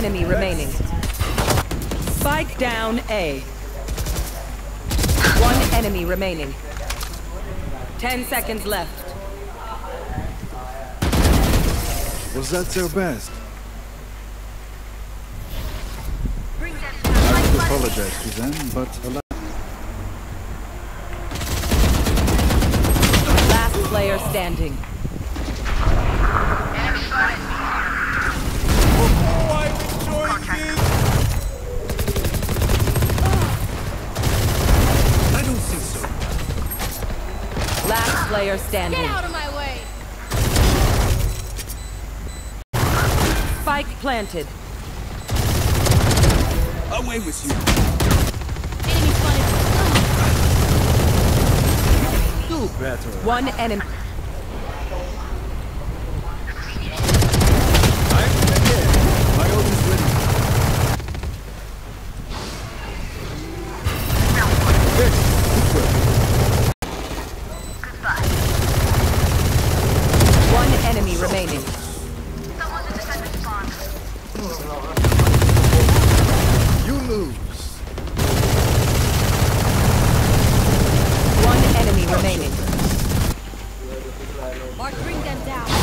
enemy remaining. Spike down A. One enemy remaining. 10 seconds left. Was that their best? I have to apologize to them, but Last player standing. I don't think so. Last player standing. Get out of my way! Spike planted. Away with you. Enemy spotted. Do better. One enemy. My ult is ready. Yes, good work. One enemy remaining. You lose. One enemy remaining. Mark, bring them down.